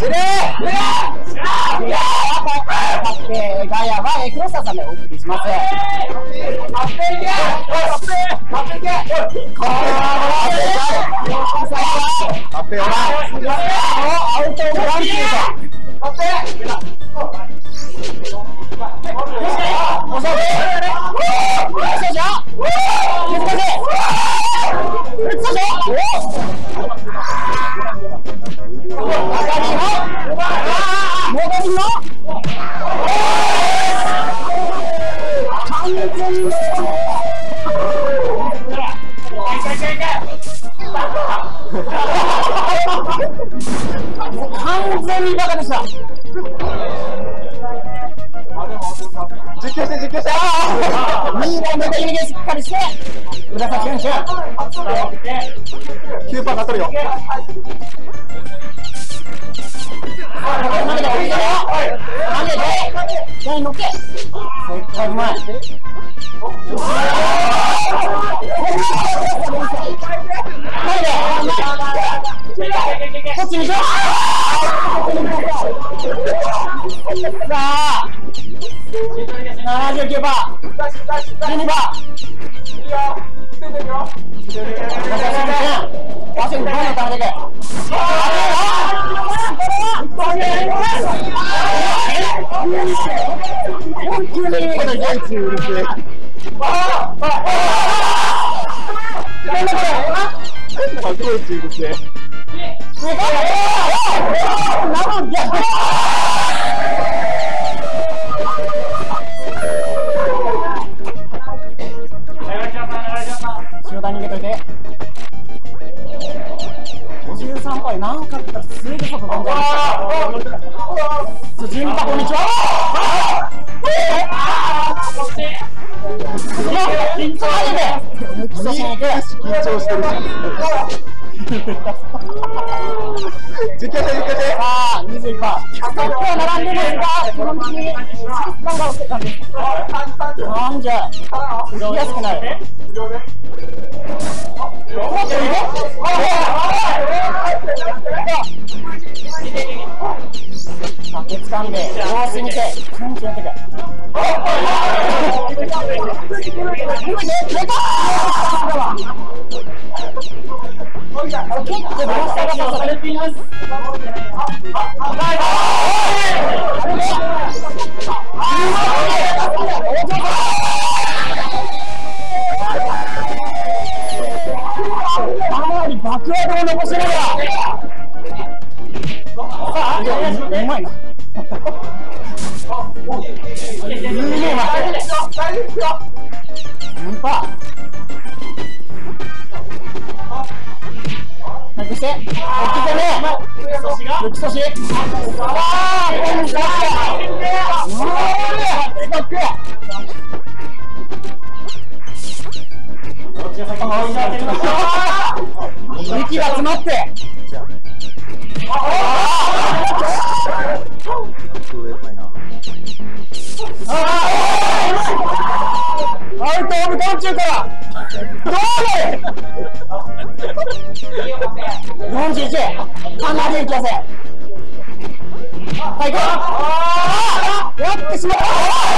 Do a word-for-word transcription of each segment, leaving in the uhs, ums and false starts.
れガヤはクロスターさんでお送りします。完全にバカでした。実況して実況して。にだいめだけにしっかりして。紫選手。きゅうパーセントなっとるよ。投げて、投げて、投げて、乗って。絶対うまい。こっちにしろ。さあ、ななじゅうきゅうパー、じゅうにパー。足にどんどん溜めていけ。本当にいいこと言ってる。ああ、なんだこれ。すごいチームですね。塩田逃げといて。ごじゅうさんパー何かあったらすぐそこ飛んじゃう。じゅうにパーこんにちは。緊張してる。実況して実況して。ああ、にじゅういちパー。さっきは並んでますが、基本的に番が落ちてたんです。なんじゃ、行きやすくなる。もっといけ。竹掴んで、様子見て、チュンチュンやってく。結構バランスがされています。かなり爆発を残しながら。ああ、うまいな。いいね、うまい。にパー。なくして、大きくね、抜き差し。ああ、こんにちは。うわー、ストック。息が詰まって。ああ、アウトオブ昆虫から。どうよんじゅういち、かなり行きやすい。はい、行こう。やってしまった。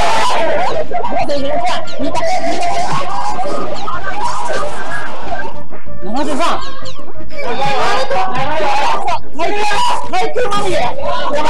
ななじゅうさん。対空まみれ。やばい。